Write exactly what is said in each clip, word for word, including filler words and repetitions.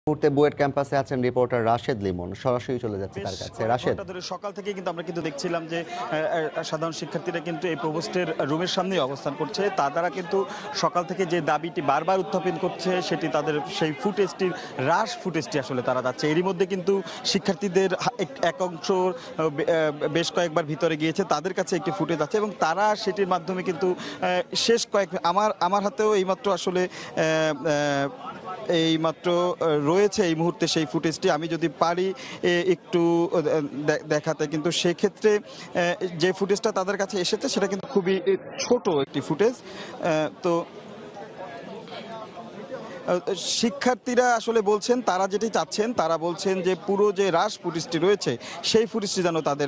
মুহূর্তে বুয়েট ক্যাম্পাসে আছেন রিপোর্টার রাশেদ লিমন, সরাসরি চলে যাচ্ছে তার কাছে। রাশেদ, সকাল থেকে কিন্তু আমরা কিন্তু দেখছিলাম যে সাধারণ শিক্ষার্থীরা কিন্তু এই প্রভোস্টের রুমের সামনেই অবস্থান করছে। তারা কিন্তু সকাল থেকে যে দাবিটি বারবার উত্থাপন করছে সেটি তাদের সেই ফুটেজটির হ্রাস ফুটেজটি আসলে তারা যাচ্ছে। এরই মধ্যে কিন্তু শিক্ষার্থীদের এক অংশ বেশ কয়েকবার ভিতরে গিয়েছে, তাদের কাছে একটি ফুটেজ আছে এবং তারা সেটির মাধ্যমে কিন্তু শেষ কয়েক আমার আমার হাতেও এইমাত্র আসলে এই মাত্র রয়েছে এই মুহূর্তে সেই ফুটেজটি। আমি যদি পারি একটু দেখাতে, কিন্তু সেক্ষেত্রে যে ফুটেজটা তাদের কাছে এসেছে সেটা কিন্তু খুবই ছোট একটি ফুটেজ। তো শিক্ষার্থীরা আসলে বলছেন, তারা যেটি চাচ্ছেন, তারা বলছেন যে পুরো যে হ্রাস ফুটেজটি রয়েছে সেই ফুটেজটি যেন তাদের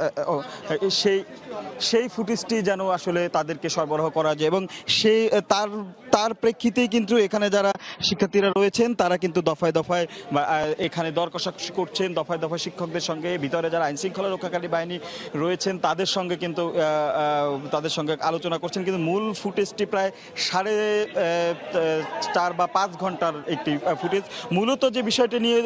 সেই সেই ফুটেজটি যেন আসলে তাদেরকে সরবরাহ করা যায় এবং সেই তার তার প্রেক্ষিতেই কিন্তু এখানে যারা শিক্ষার্থীরা রয়েছেন তারা কিন্তু দফায় দফায় এখানে দর কষাকষি করছেন, দফায় দফায় শিক্ষকদের সঙ্গে, ভিতরে যারা আইন শৃঙ্খলা রক্ষাকারী বাহিনী রয়েছেন তাদের সঙ্গে কিন্তু তাদের সঙ্গে আলোচনা করছেন। কিন্তু মূল ফুটেজটি প্রায় সাড়ে চার বা পাঁচ ঘন্টার একটি ফুটেজ। মূলত যে বিষয়টা নিয়ে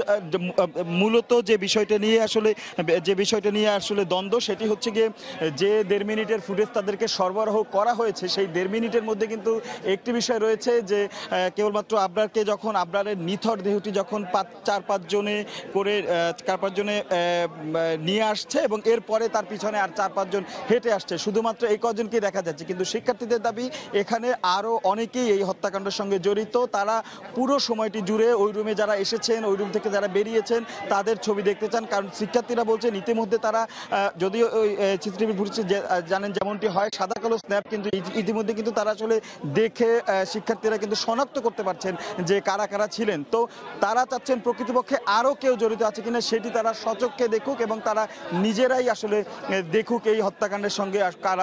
মূলত যে বিষয়টা নিয়ে আসলে যে বিষয়টা নিয়ে আসলে দ্বন্দ্ব সেটি হচ্ছে গিয়ে যে দেড় মিনিটের ফুটেজ তাদেরকে সরবরাহ করা হয়েছে সেই দেড় মিনিটের মধ্যে কিন্তু একটি বিষয় রয়েছে যে কেবলমাত্র আবরারকে যখন আবরারের নিথর দেহটি যখন পাঁচ চার পাঁচ জনে করে চার পাঁচ জনে নিয়ে আসছে এবং এরপরে তার পিছনে আর চার পাঁচজন হেঁটে আসছে, শুধুমাত্র এই কজনকে দেখা যাচ্ছে। কিন্তু শিক্ষার্থীদের দাবি এখানে আরও অনেকেই এই হত্যাকাণ্ডের সঙ্গে জড়িত। তারা পুরো সময়টি জুড়ে ওই রুমে যারা এসেছেন, ওই রুম থেকে যারা বেরিয়েছেন তাদের ছবি দেখতে চান। কারণ শিক্ষার্থীরা বলছেন ইতিমধ্যে তারা যদিও ওই সিসিটিভি ফুটেজে জানেন যেমনটি হয় সাদা কালো স্ন্যাপ, কিন্তু ইতিমধ্যে কিন্তু তারা আসলে দেখে শিক্ষার্থীরা কিন্তু শনাক্ত করতে পারছেন যে কারা কারা ছিলেন। তো তারা চাচ্ছেন প্রকৃতপক্ষে আরও কেউ জড়িত আছে কিনা সেটি তারা সচক্ষে দেখুক এবং তারা নিজেরাই আসলে দেখুক এই হত্যাকাণ্ডের সঙ্গে কারা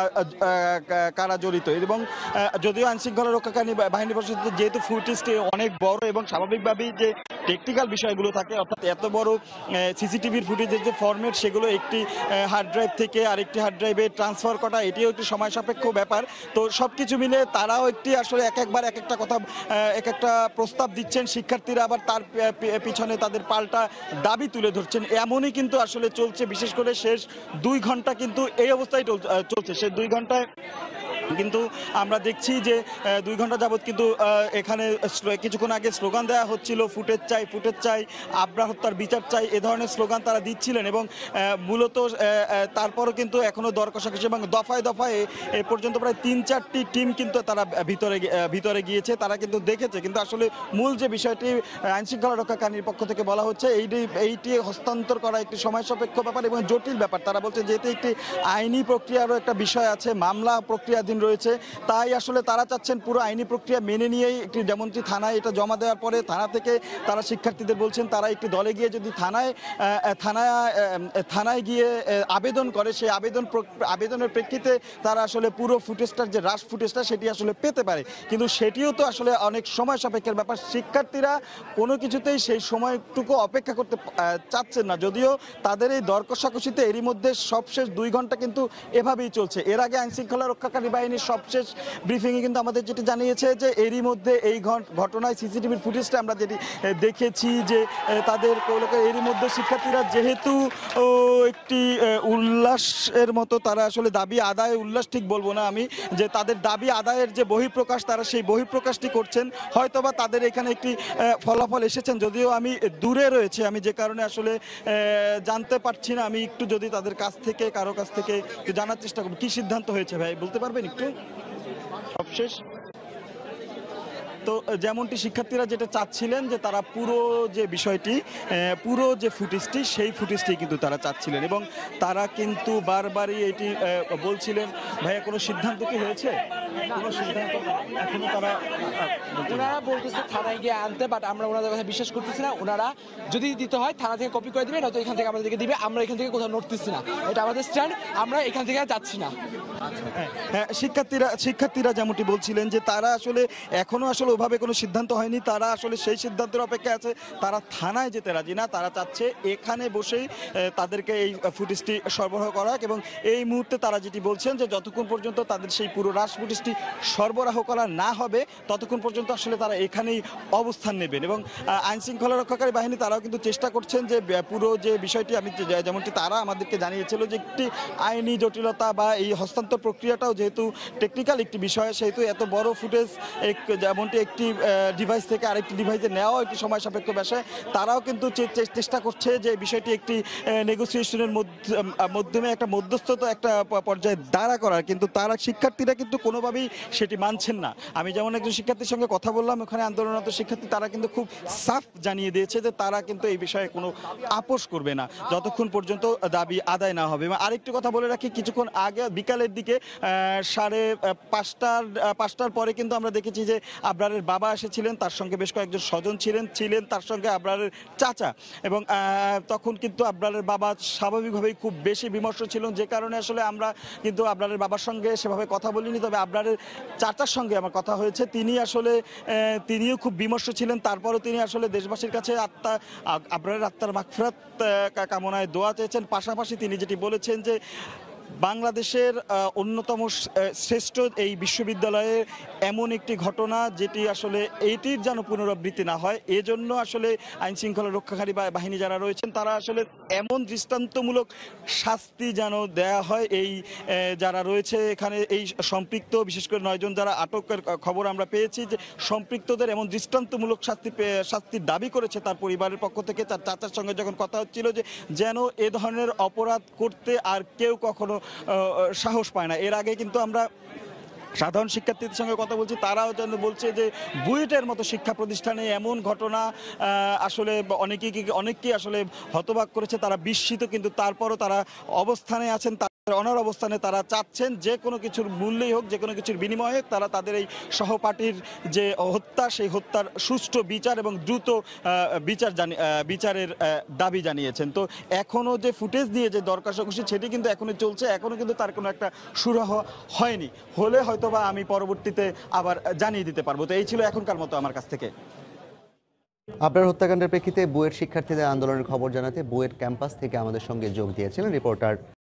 কারা জড়িত। এবং যদিও আইনশৃঙ্খলা রক্ষাকারী বাহিনী পরিষদ যেহেতু ফুটেজটি অনেক বড় এবং স্বাভাবিকভাবেই যে টেকনিক্যাল বিষয়গুলো থাকে, অর্থাৎ এত বড় সিসিটিভির ফুটেজের যে ফরম্যাট সেগুলো একটি হার্ড ড্রাইভ থেকে আরেকটি হার্ড ড্রাইভে ট্রান্সফার করা এটিও একটি সময় সাপেক্ষ ব্যাপার। তো সব কিছু মিলে তারাও একটি আসলে এক একবার এক একটা কথা এক একটা প্রস্তাব দিচ্ছেন, শিক্ষার্থীরা আবার তার পিছনে তাদের পাল্টা দাবি তুলে ধরছেন। এমনই কিন্তু আসলে চলছে, বিশেষ করে শেষ দুই ঘন্টা কিন্তু এই অবস্থায় চলছে। সে দুই ঘন্টায় কিন্তু আমরা দেখছি যে দুই ঘন্টা যাবৎ কিন্তু এখানে কিছুক্ষণ আগে স্লোগান দেওয়া হচ্ছিল, ফুটেজ চাই ফুটেজ চাই, আবরার হত্যার বিচার চাই, এ ধরনের স্লোগান তারা দিচ্ছিলেন। এবং মূলত তারপরও কিন্তু এখনও দর কষাকষি এবং দফায় দফায় এ পর্যন্ত প্রায় তিন চারটি টিম কিন্তু তারা ভিতরে ভিতরে গিয়েছে, তারা কিন্তু দেখেছে। কিন্তু আসলে মূল যে বিষয়টি আইনশৃঙ্খলা রক্ষাকারীর পক্ষ থেকে বলা হচ্ছে এইটি এইটি হস্তান্তর করা একটি সময় সাপেক্ষ ব্যাপার এবং জটিল ব্যাপার। তারা বলছে যেহেতু একটি আইনি প্রক্রিয়ারও একটা বিষয় আছে, মামলা প্রক্রিয়াধীন রয়েছে, তাই আসলে তারা চাচ্ছেন পুরো আইনি প্রক্রিয়া মেনে নিয়েই একটি, যেমনটি থানায় এটা জমা দেওয়ার পরে থানা থেকে তারা শিক্ষার্থীদের বলছেন তারা একটি দলে গিয়ে যদি থানায় থানায় থানায় গিয়ে আবেদন করে, সেই আবেদন আবেদনের প্রেক্ষিতে তারা আসলে পুরো ফুটেজটার যে হ্রাস ফুটেজটা সেটি আসলে পেতে পারে। কিন্তু সেটিও তো আসলে অনেক সময় সাপেক্ষের ব্যাপার। শিক্ষার্থীরা কোনো কিছুতেই সেই সময়টুকু অপেক্ষা করতে চাচ্ছেন না, যদিও তাদের এই দর কষাকষিতে এরই মধ্যে সবশেষ দুই ঘন্টা কিন্তু এভাবেই চলছে। এর আগে আইনশৃঙ্খলা রক্ষাকারী বাহিনীর সবশেষ ব্রিফিংয়ে কিন্তু আমাদের যেটি জানিয়েছে যে এরই মধ্যে এই ঘটনায় সিসিটিভির ফুটেজটা আমরা যেটি দেখেছি যে তাদের এরই মধ্যে শিক্ষার্থীরা যেহেতু একটি উল্লাসের মতো তারা আসলে দাবি আদায়, উল্লাস ঠিক বলবো না আমি, যে তাদের দাবি আদায়ের যে বহিঃপ্রকাশ তারা সেই বহিঃপ্রকাশটি করছেন। হয়তোবা তাদের এখানে একটি ফলাফল এসেছেন, যদিও আমি দূরে রয়েছে, আমি যে কারণে আসলে জানতে পারছি না। আমি একটু যদি তাদের কাছ থেকে কারো কাছ থেকে একটু জানার চেষ্টা করব কি সিদ্ধান্ত হয়েছে। ভাই বলতে পারবেন একটু সবশেষ? তো যেমনটি শিক্ষার্থীরা যেটা চাচ্ছিলেন যে তারা পুরো যে বিষয়টি পুরো যে ফুটেজটি সেই ফুটেজটি কিন্তু তারা চাচ্ছিলেন এবং তারা কিন্তু বারবারই এটি বলছিলেন। ভাইয়া কোনো সিদ্ধান্ত কি হয়েছে? কোনো সিদ্ধান্ত এখনো তারা ওনারা বলতেছে থানায় গিয়ে আনতে, বাট আমরা ওনাদের কথা বিশ্বাস করতেছি না। ওনারা যদি দিতে হয় থানা থেকে কপি করে দিবে, নয়তো এখান থেকে আমাদেরকে দিবে। আমরা এখান থেকে কোথাও নড়তেছি না, এটা আমাদের স্ট্যান্ড, আমরা এখান থেকে যাচ্ছি না। হ্যাঁ, হ্যাঁ, শিক্ষার্থীরা শিক্ষার্থীরা যেমনটি বলছিলেন যে তারা আসলে এখনো আসলে ওভাবে কোনো সিদ্ধান্ত হয়নি, তারা আসলে সেই সিদ্ধান্তের অপেক্ষায় আছে। তারা থানায় যেতে রাজি না, তারা চাচ্ছে এখানে বসেই আহ, তাদেরকে এই ফুটেজটি সরবরাহ করা হোক। এবং এই মুহূর্তে তারা যেটি বলছেন যে যতক্ষণ পর্যন্ত তাদের সেই পুরো রাশ ফুটেজটি সরবরাহ করা না হবে ততক্ষণ পর্যন্ত আসলে তারা এখানেই অবস্থান নেবেন। এবং আইন শৃঙ্খলা রক্ষাকারী বাহিনী তারাও কিন্তু চেষ্টা করছেন যে পুরো যে বিষয়টি আমি যে- যেমনটি তারা আমাদেরকে জানিয়েছিল যে একটি আইনি জটিলতা বা এই হস্তান্তর প্রক্রিয়াটাও যেহেতু টেকনিক্যাল একটি বিষয়, সেহেতু এত বড় ফুটেজ যেমনটি একটি ডিভাইস থেকে আরেকটি ডিভাইসে নেওয়াও একটি সময় সাপেক্ষ বিষয়। তারাও কিন্তু চে- চে- চেষ্টা করছে যে বিষয়টি একটি নেগোসিয়েশনের মাধ্যমে একটা মধ্যস্থতা একটা প- পর্যায়ে দাঁড়া করার, কিন্তু তারা শিক্ষার্থীরা কিন্তু কোনোভাবেই সেটি মানছেন না। আমি যেমন একজন শিক্ষার্থীর সঙ্গে কথা বললাম, ওখানে আন্দোলনরত শিক্ষার্থী তারা কিন্তু খুব সাফ জানিয়ে দিয়েছে যে তারা কিন্তু এই বিষয়ে কোনো আপোষ করবে না যতক্ষণ পর্যন্ত দাবি আদায় না হবে। এবং আরেকটি কথা বলে রাখি, কিছুক্ষণ আগে বিকালের দিকে আহ, সাড়ে আহ, পাঁচটার আহ, পাঁচটার পরে কিন্তু আমরা দেখেছি যে আবরারের বাবা এসেছিলেন, তার সঙ্গে বেশ কয়েকজন স্বজন ছিলেন ছিলেন তার সঙ্গে আবরারের চাচা। এবং আহ, তখন কিন্তু আবরারের বাবা স্বাভাবিকভাবেই খুব বেশি বিমর্ষ ছিলেন, যে কারণে আসলে আমরা কিন্তু আবরারের বাবার সঙ্গে সেভাবে কথা বলিনি। তবে আবরারের চাচার সঙ্গে আমার কথা হয়েছে, তিনি আসলে আহ, তিনিও খুব বিমর্ষ ছিলেন। তারপরও তিনি আসলে দেশবাসীর কাছে আত্মা আ- আবরারের আত্মার মাগফিরাত আহ, কামনায় দোয়া চেয়েছেন। পাশাপাশি তিনি যেটি বলেছেন যে বাংলাদেশের আহ, অন্যতম স- আহ, শ্রেষ্ঠ এই বিশ্ববিদ্যালয়ে এমন একটি ঘটনা যেটি আসলে এইটির যেন পুনরাবৃত্তি না হয়, এজন্য আসলে আইন শৃঙ্খলা রক্ষাকারী বা- বাহিনী যারা রয়েছেন তারা আসলে এমন দৃষ্টান্তমূলক শাস্তি যেন দেয়া হয় এই আহ, যারা রয়েছে এখানে এই সম্পৃক্ত, বিশেষ করে নয়জন যারা আটকের খবর আমরা পেয়েছি, যে সম্পৃক্তদের এমন দৃষ্টান্তমূলক শাস্তি পে- শাস্তির দাবি করেছে তার পরিবারের পক্ষ থেকে। তার চাচার সঙ্গে যখন কথা হচ্ছিল যে যেন এ ধরনের অপরাধ করতে আর কেউ কখনো আহ, সাহস পায় না। এর আগে কিন্তু আমরা সাধারণ শিক্ষার্থীদের সঙ্গে কথা বলছি, তারাও যেন বলছে যে বুয়েটের মতো শিক্ষা প্রতিষ্ঠানে এমন ঘটনা আহ, আসলে অনেকেই অনেককেই আসলে হতবাক করেছে, তারা বিস্মিত, কিন্তু তারপরও তারা অবস্থানে আছেন। তাদের অনর অবস্থানে তারা চাচ্ছেন যে কোনো কিছুর মূল্যেই হোক, যে কোনো কিছুর বিনিময়ে হোক, তারা তাদের এই সহপাঠীর যে হত্যা সেই হত্যার সুষ্ঠু বিচার এবং দ্রুত আহ, বিচার জানি আহ, বিচারের আহ, দাবি জানিয়েছেন। তো এখনও যে ফুটেজ দিয়ে যে দর কষাকষি সেটি কিন্তু এখনো চলছে, এখনো কিন্তু তার কোনো একটা সুরাহ হয়নি। হলে হয়তোবা আমি পরবর্তীতে আবার জানিয়ে দিতে পারবো। তো এই ছিল এখনকার মতো আমার কাছ থেকে। আপনার হত্যাকাণ্ডের প্রেক্ষিতে বুয়েট শিক্ষার্থীদের আন্দোলনের খবর জানাতে বুয়েট ক্যাম্পাস থেকে আমাদের সঙ্গে যোগ দিয়েছিলেন রিপোর্টার